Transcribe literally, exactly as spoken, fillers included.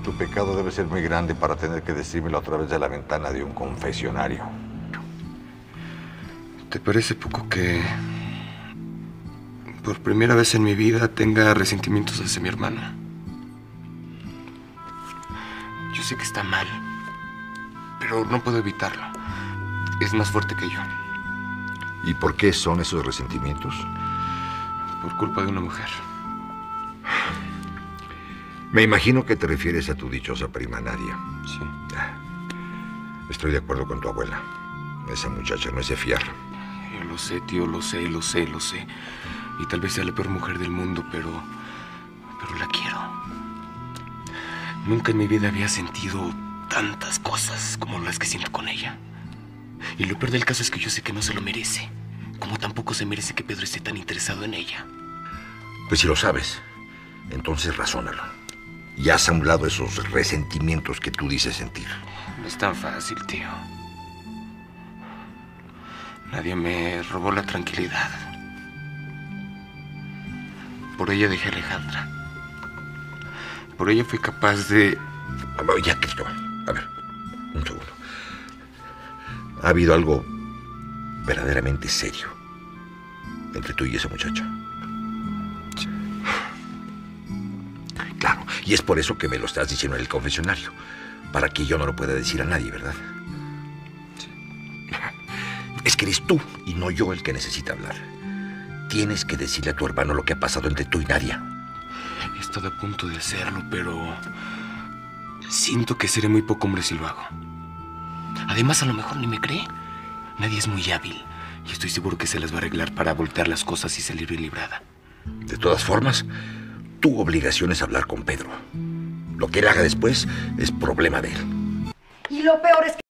Tu pecado debe ser muy grande para tener que decírmelo a través de la ventana de un confesionario. ¿Te parece poco que por primera vez en mi vida tenga resentimientos hacia mi hermana? Yo sé que está mal, pero no puedo evitarlo. Es más fuerte que yo. ¿Y por qué son esos resentimientos? Por culpa de una mujer. Me imagino que te refieres a tu dichosa prima Nadia. Sí. Estoy de acuerdo con tu abuela. Esa muchacha no es de fiar. Yo lo sé, tío, lo sé, lo sé, lo sé. Y tal vez sea la peor mujer del mundo, pero... pero la quiero. Nunca en mi vida había sentido tantas cosas como las que siento con ella. Y lo peor del caso es que yo sé que no se lo merece. Como tampoco se merece que Pedro esté tan interesado en ella. Pues si lo sabes, entonces razónalo. Y haz a un lado esos resentimientos que tú dices sentir. No es tan fácil, tío. Nadie me robó la tranquilidad. Por ella dejé a Alejandra. Por ella fui capaz de... Ya, Cristóbal. A ver, un segundo. ¿Ha habido algo verdaderamente serio entre tú y esa muchacha? Sí. Claro, y es por eso que me lo estás diciendo en el confesionario. Para que yo no lo pueda decir a nadie, ¿verdad? Sí. Es que eres tú y no yo el que necesita hablar. Tienes que decirle a tu hermano lo que ha pasado entre tú y Nadia. He estado a punto de hacerlo, pero... siento que seré muy poco hombre si lo hago. Además, a lo mejor ni me cree. Nadie es muy hábil. Y estoy seguro que se las va a arreglar para voltear las cosas y salir bien librada. De todas formas, tu obligación es hablar con Pedro. Lo que él haga después es problema de él. Y lo peor es que